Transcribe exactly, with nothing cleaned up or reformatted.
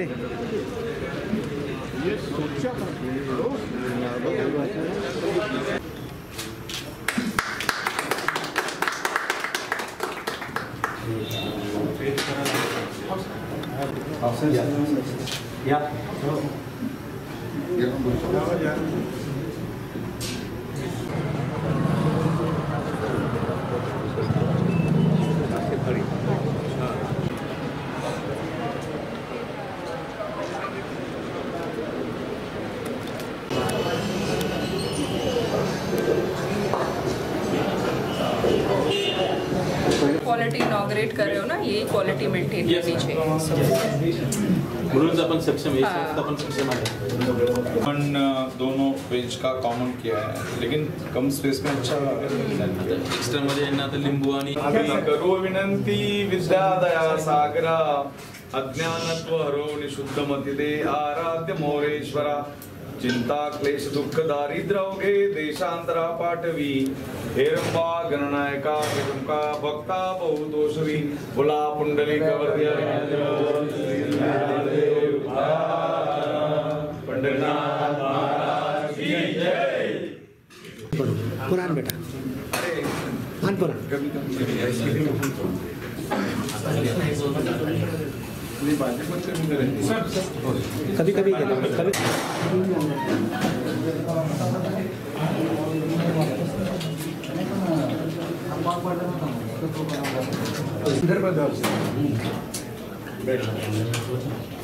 इकडे या quality inaugurate कर रहे हो ना, ये क्वालिटी मेंटेन करनी चाहिए म्हणूनच आपण सक्षम आहे, संस्था पण सक्षम आहे. अपन दोनों पेज का कॉमन किया है, लेकिन कम स्पेस में अच्छा एक्स्ट्रा मध्ये यांना आता लिंबू आणि करो विनंती विद्यादया सागरा अज्ञानत्व हरो निशुद्ध मती दे आराध्य मोरेश्वरा चिंता क्लेश दुःख दारिद्र्यौघे देशांतरा पाठवी हेरंबा गणनायका विषमका भक्ता बहुदोषवी बोला पुंडलिक वरद्य पंढरीनाथ महाराज की जय. पुराण बेटा आण पुराण कभी कभी कभी इधर